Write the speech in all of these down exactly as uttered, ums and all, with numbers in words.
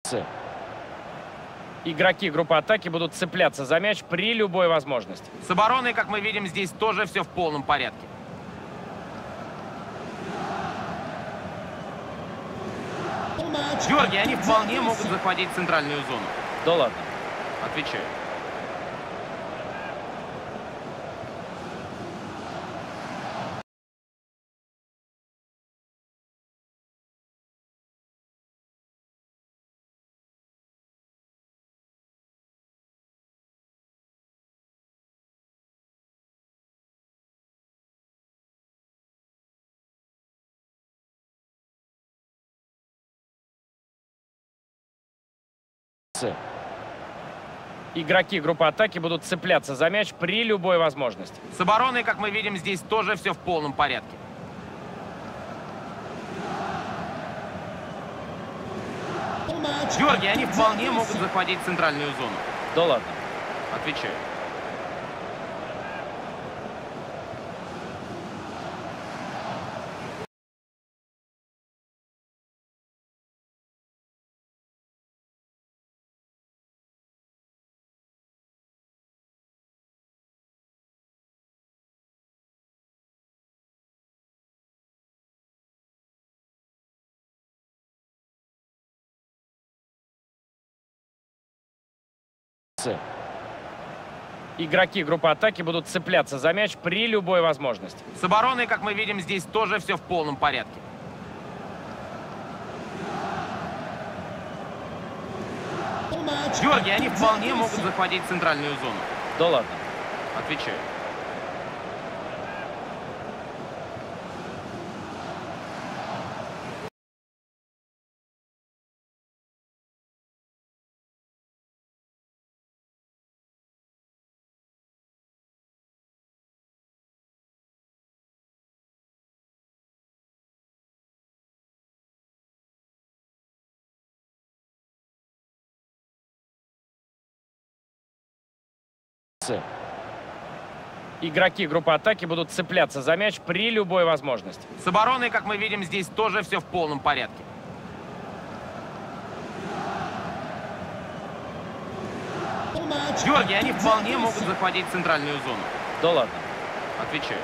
Игроки группы атаки будут цепляться за мяч при любой возможности. С обороной, как мы видим, здесь тоже все в полном порядке. Георгий, они вполне могут захватить центральную зону. Да ладно. Отвечаю. Игроки группы атаки будут цепляться за мяч при любой возможности. С обороной, как мы видим, здесь тоже все в полном порядке. Георгий, они вполне могут захватить центральную зону. Да ладно. Отвечаю. Игроки группы атаки будут цепляться за мяч при любой возможности. С обороной, как мы видим, здесь тоже все в полном порядке. Георгий, они вполне могут захватить центральную зону. Да ладно. Отвечаю. Игроки группы атаки будут цепляться за мяч при любой возможности. С обороной, как мы видим, здесь тоже все в полном порядке. Георгий, они вполне могут захватить центральную зону. Да ладно. Отвечаю.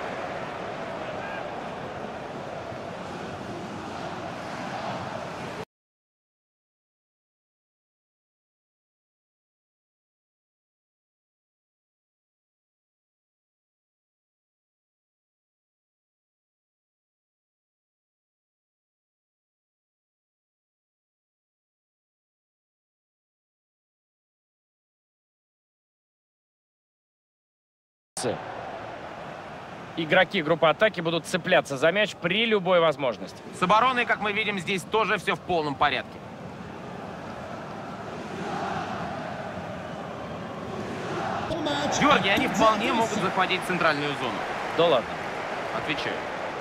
Игроки группы атаки будут цепляться за мяч при любой возможности. С обороной, как мы видим, здесь тоже все в полном порядке. Георгий, они вполне могут захватить центральную зону. Да ладно. Отвечаю.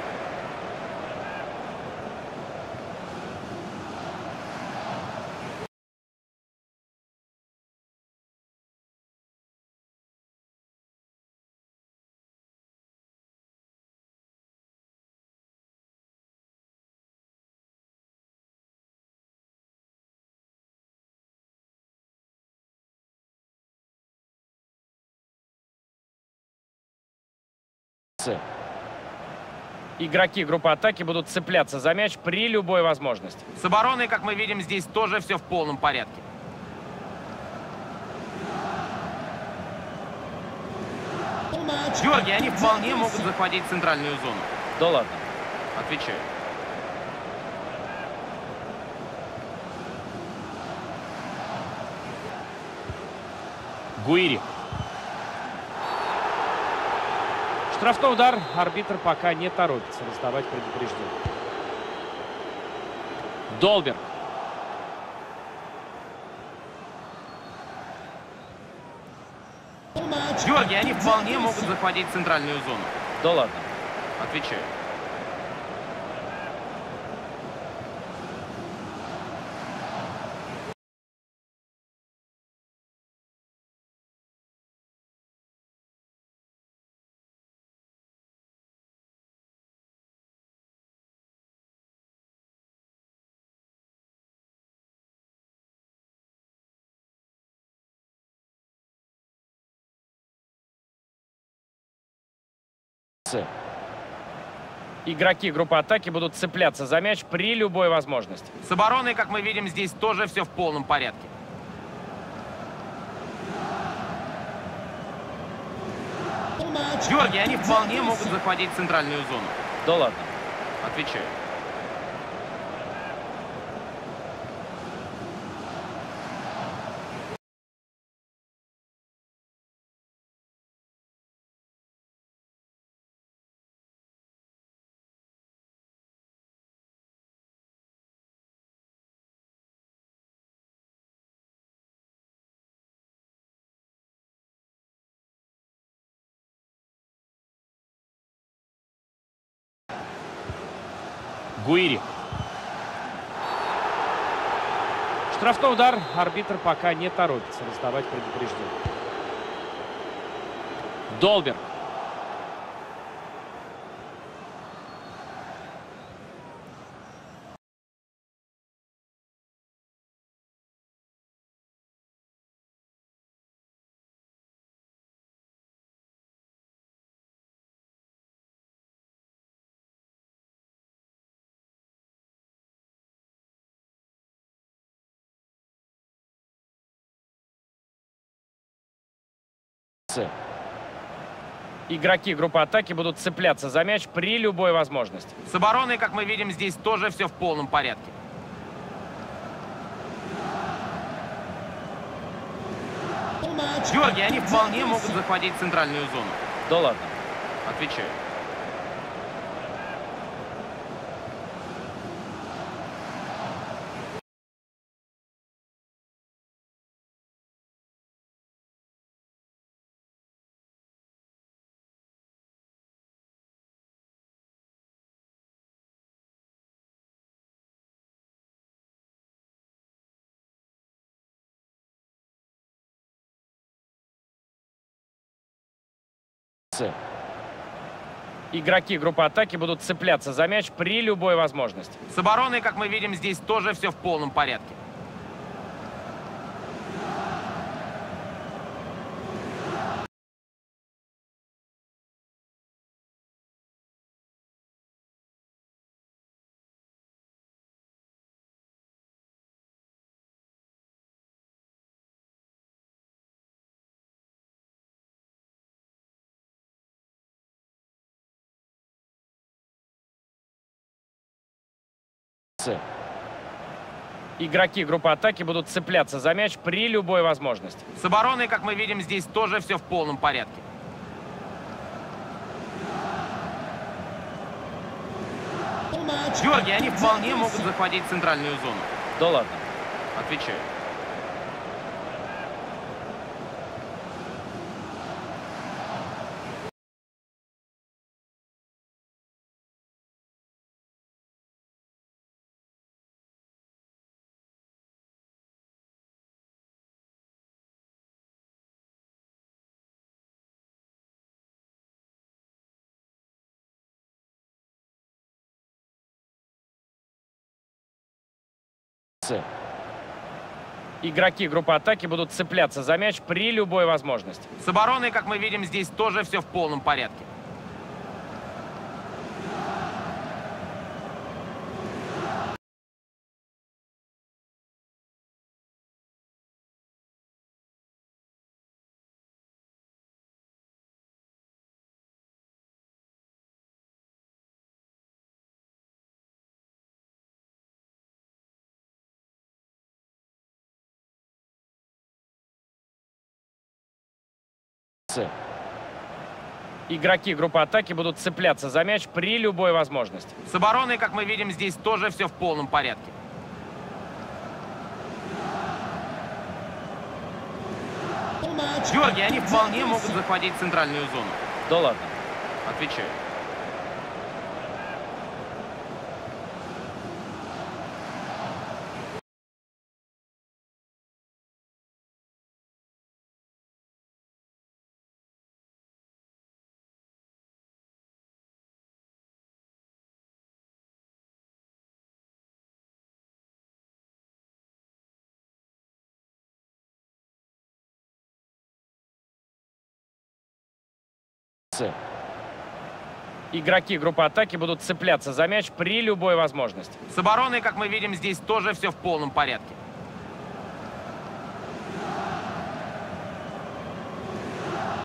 Игроки группы атаки будут цепляться за мяч при любой возможности. С обороной, как мы видим, здесь тоже все в полном порядке. Георгий, они вполне могут захватить центральную зону. Да ладно. Отвечаю. Гуири. Штрафной удар. Арбитр пока не торопится раздавать предупреждение. Долберг. Георгий, они вполне могут захватить центральную зону. Да ладно. Отвечаю. Игроки группы атаки будут цепляться за мяч при любой возможности. С обороной, как мы видим, здесь тоже все в полном порядке. Георгий, они вполне могут захватить центральную зону. Да ладно. Отвечаю. Гуири. Штрафной удар. Арбитр пока не торопится раздавать предупреждение. Долберг. Игроки группы атаки будут цепляться за мяч при любой возможности. С обороной, как мы видим, здесь тоже все в полном порядке. Георгий, они вполне могут захватить центральную зону. Да ладно. Отвечаю. Игроки группы атаки будут цепляться за мяч при любой возможности. С обороной, как мы видим, здесь тоже все в полном порядке. Игроки группы атаки будут цепляться за мяч при любой возможности. С обороной, как мы видим, здесь тоже все в полном порядке. Георгий, они вполне могут захватить центральную зону. Да ладно. Отвечаю. Игроки группы атаки будут цепляться за мяч при любой возможности. С обороной, как мы видим, здесь тоже все в полном порядке. Игроки группы атаки будут цепляться за мяч при любой возможности. С обороной, как мы видим, здесь тоже все в полном порядке. Георгий, они вполне могут захватить центральную зону. Да ладно. Отвечаю. Игроки группы атаки будут цепляться за мяч при любой возможности. С обороной, как мы видим, здесь тоже все в полном порядке.